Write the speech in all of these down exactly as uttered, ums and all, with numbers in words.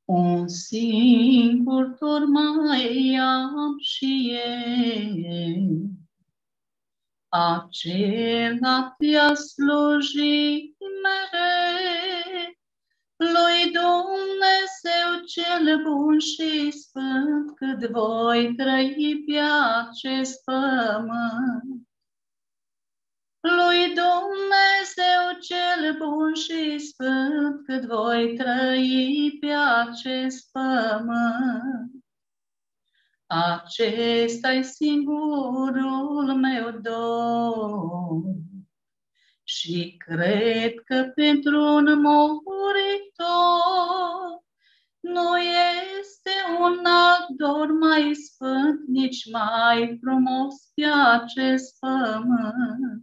Un singur dor mai am și eu, acela te-a sluji mereu, lui Dumnezeu cel bun și sfânt, cât voi trăi pe acest pământ. Lui Dumnezeu cel bun și sfânt, cât voi trăi pe acest pământ. Acesta-i singurul meu dor și cred că pentru un muritor nu este un alt dor mai sfânt, nici mai frumos pe acest pământ.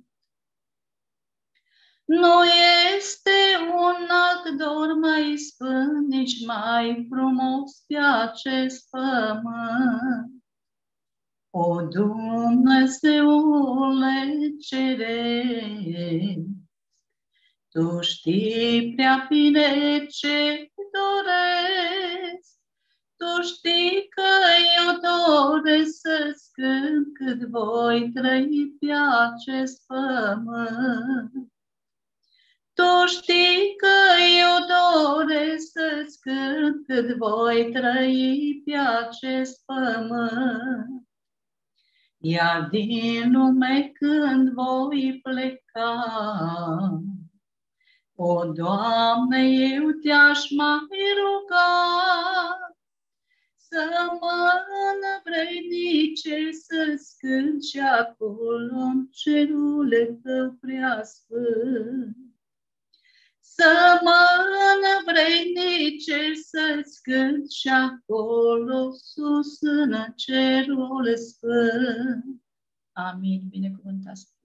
Nu este un alt dor mai sfânt, nici mai frumos pe acest pământ. O Dumnezeule ceresc, Tu știi prea bine ce doresc, Tu știi că eu doresc să-ți cânt cât voi trăi pe acest pământ. Tu știi că eu doresc să-ți cânt cât voi trăi pe acest pământ. Iar din lume când voi pleca, o, Doamne, eu te-aș mai ruga să mă învrednice să-ți cânt și acolo în cerul Tău prea sfânt. Să mă învrednice să-ți cânt și acolo sus în cerul sfânt. Amin. Binecuvântați.